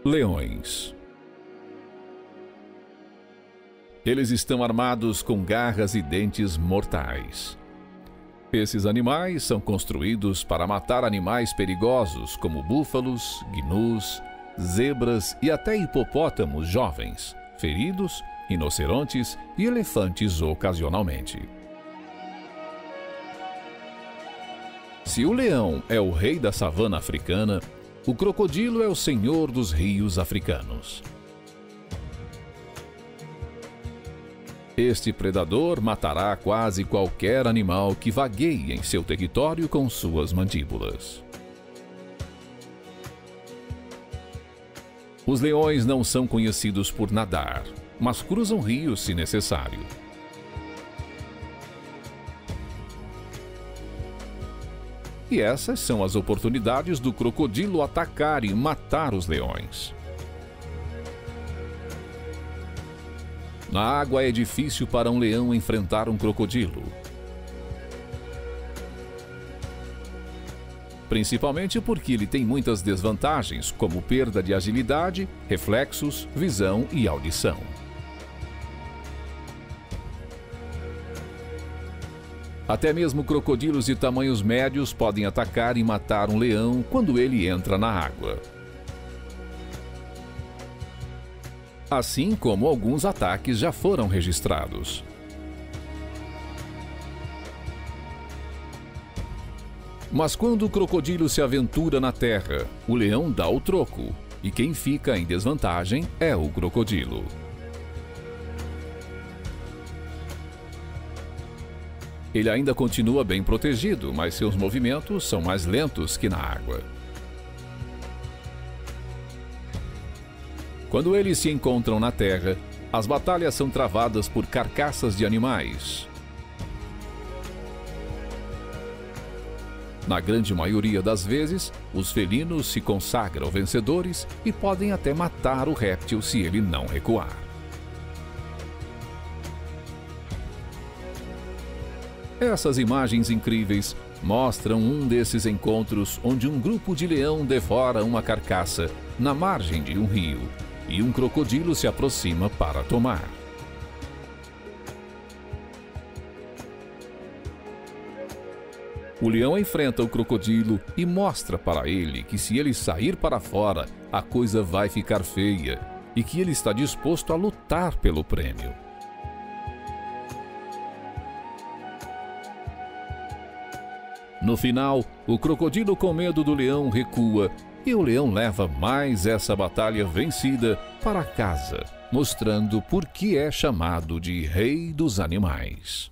Leões. Eles estão armados com garras e dentes mortais. Esses animais são construídos para matar animais perigosos como búfalos, gnus, zebras e até hipopótamos jovens, feridos, rinocerontes e elefantes ocasionalmente. Se o leão é o rei da savana africana, o crocodilo é o senhor dos rios africanos. Este predador matará quase qualquer animal que vagueie em seu território com suas mandíbulas. Os leões não são conhecidos por nadar, mas cruzam rios se necessário. E essas são as oportunidades do crocodilo atacar e matar os leões. Na água é difícil para um leão enfrentar um crocodilo. Principalmente porque ele tem muitas desvantagens, como perda de agilidade, reflexos, visão e audição. Até mesmo crocodilos de tamanhos médios podem atacar e matar um leão quando ele entra na água. Assim como alguns ataques já foram registrados. Mas quando o crocodilo se aventura na terra, o leão dá o troco, e quem fica em desvantagem é o crocodilo. Ele ainda continua bem protegido, mas seus movimentos são mais lentos que na água. Quando eles se encontram na terra, as batalhas são travadas por carcaças de animais. Na grande maioria das vezes, os felinos se consagram vencedores e podem até matar o réptil se ele não recuar. Essas imagens incríveis mostram um desses encontros onde um grupo de leão devora uma carcaça na margem de um rio e um crocodilo se aproxima para tomar. O leão enfrenta o crocodilo e mostra para ele que se ele sair para fora, a coisa vai ficar feia e que ele está disposto a lutar pelo prêmio. No final, o crocodilo com medo do leão recua e o leão leva mais essa batalha vencida para casa, mostrando por que é chamado de Rei dos Animais.